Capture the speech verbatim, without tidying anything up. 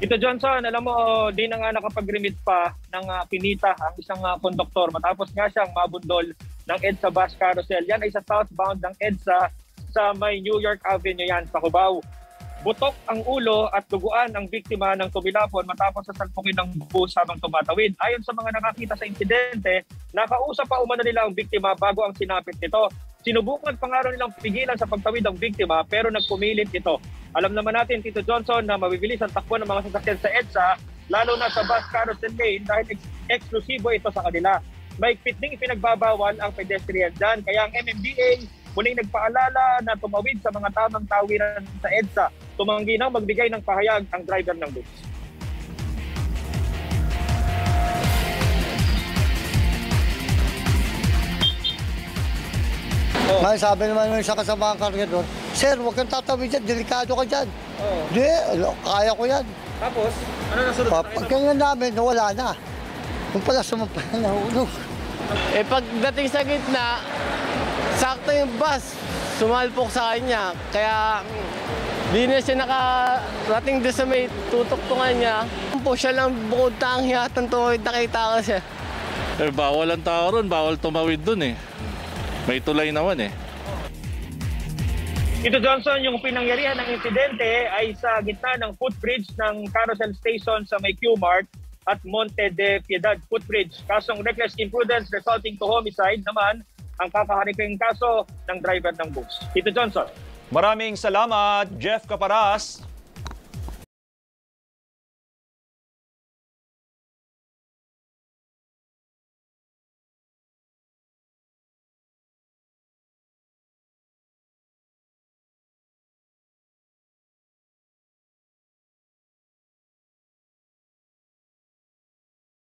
Ito Johnson, alam mo, di na nga nakapag-remit pa ng uh, kinita ang isang uh, konduktor matapos nga siyang mabundol ng EDSA bus carousel. Yan ay sa southbound ng EDSA sa may New York Avenue yan sa Cubao. Butok ang ulo at duguan ang biktima ng tumilapon matapos sasalpukin ng bus habang tumatawid. Ayon sa mga nakakita sa insidente, nakausap pa umano nila ang biktima bago ang sinapit nito. Sinubukan pa nga nilang pigilan sa pagtawid ang biktima pero nagpumilit ito. Alam naman natin, Tito Johnson, na mabibilis ang takbo ng mga sasakyan sa EDSA, lalo na sa bus carousel lane dahil ex- eksklusibo ito sa kanila. May ding ipinagbabawal ang pedestrian dyan. Kaya ang M M D A muling nagpaalala na tumawid sa mga tamang tawiran sa EDSA. Tumanggi nang magbigay ng pahayag ang driver ng bus. Oh. May sabi naman ng isa kasama ang kargador, Sir, huwag kang tatawid dyan, delikado ka dyan. Oh. Di, kaya ko yan. Tapos, ano nasunod? Pagkangan namin, nawala na. Kung pala sumampa na nahulog. Eh pagdating sa gitna, sakto yung bus, sumalpok sa kanya. Kaya di na siya nakarating doon sa may tutuktungan niya. Po siya lang bukod tangi at ang tuwid, nakita ko siya. Eh, bawal ang tao ron, bawal tumawid dun eh. May tulay naman eh. Ito Johnson, yung pinangyarihan ng insidente ay sa gitna ng footbridge ng Carousel Station sa may Q-Mart at Monte de Piedad footbridge. Kasong reckless imprudence resulting to homicide naman ang kakaharaping kaso ng driver ng bus. Ito Johnson. Maraming salamat, Jeff Caparas.